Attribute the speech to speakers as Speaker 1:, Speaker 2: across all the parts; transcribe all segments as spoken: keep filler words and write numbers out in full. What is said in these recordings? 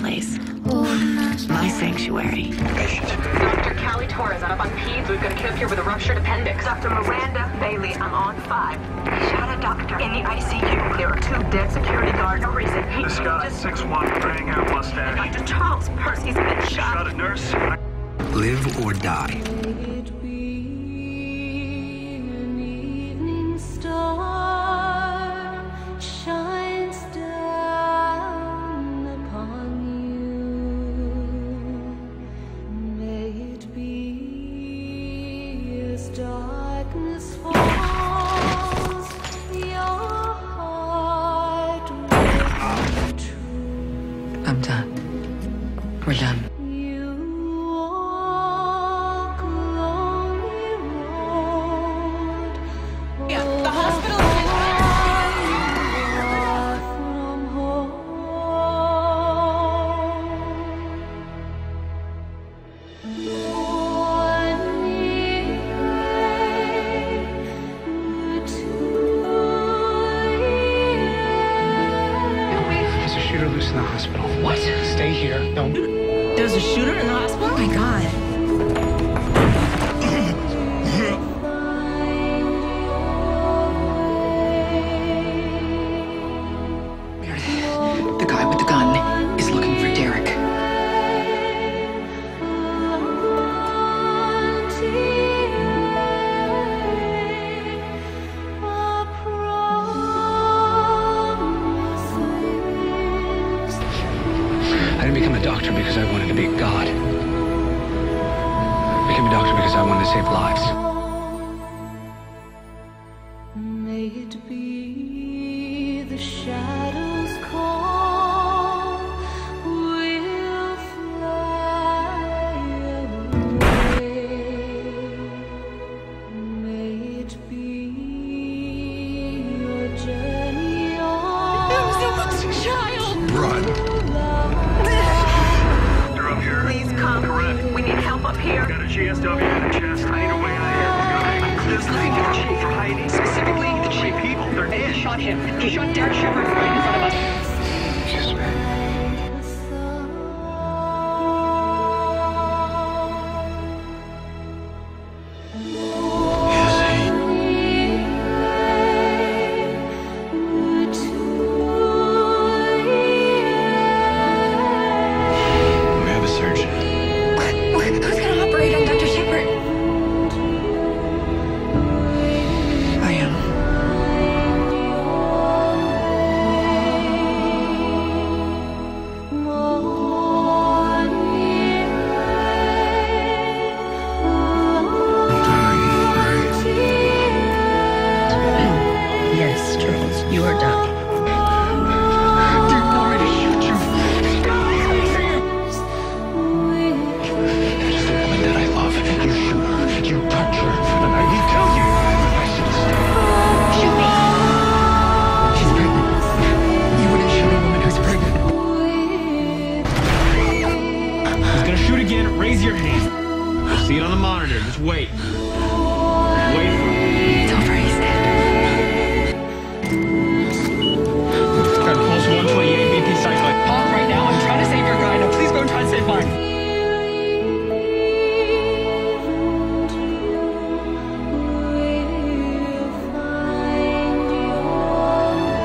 Speaker 1: place. My sanctuary.
Speaker 2: Patient.
Speaker 3: Doctor Callie Torres out of on peds. We've got a kid up here with a ruptured appendix.
Speaker 4: Doctor Miranda Bailey, I'm on five. Shot a doctor in the I C U. There are two dead security guards. No reason. He
Speaker 5: This guy,
Speaker 4: just...
Speaker 5: six one, graying hair, mustache.
Speaker 4: Doctor Charles Percy's been shot.
Speaker 5: Shot a nurse.
Speaker 6: Live or die.
Speaker 7: Darkness falls, your heart will be true.
Speaker 1: I'm done. We're done.
Speaker 7: You walk along the road.
Speaker 3: Yeah, the hospital.
Speaker 7: From home.
Speaker 6: Loose in the hospital.
Speaker 8: What?
Speaker 6: Stay here. Don't.
Speaker 1: There's a shooter in the hospital? Oh my god. Meredith, the guy with the gun is looking for Derek.
Speaker 6: I didn't become a doctor because I wanted to be God. I became a doctor because I wanted to save lives.
Speaker 7: May it be the shadows call, we'll fly away. May it be your journey on.
Speaker 3: Someone's child.
Speaker 6: Run.
Speaker 5: You're up here.
Speaker 4: Please come.
Speaker 5: Correct.
Speaker 4: We need help up here.
Speaker 5: Got a G S W in the chest. I need a way out of here. I'm clearly looking for chief for hiding. Specifically, the chief people. They're in.
Speaker 3: He shot him. He shot Derek Shepard right in front of us.
Speaker 6: Excuse me. We have a surgeon.
Speaker 1: Who's gonna operate on Doctor Shepard? I am. Yes, Charles, you are done.
Speaker 6: Just a woman that I love. You shoot her. You touch her. And I will kill you. I should stay.
Speaker 1: Shoot me!
Speaker 6: She's pregnant. You wouldn't shoot a woman who's pregnant.
Speaker 8: He's gonna shoot again. Raise your hand. You'll see it on the monitor. Just wait. Wait for it.
Speaker 1: It's over, he's dead.
Speaker 8: Got pulse one twenty-eight, B P cycling.
Speaker 3: Pause right now. I'm trying to save your guy. Now, please go and try to save mine.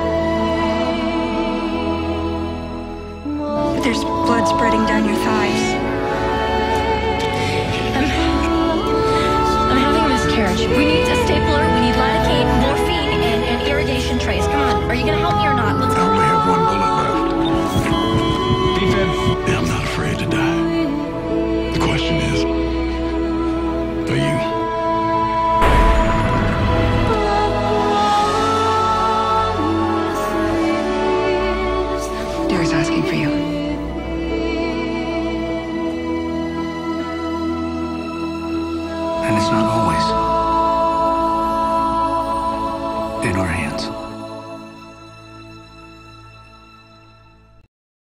Speaker 1: There's blood spreading down your thighs.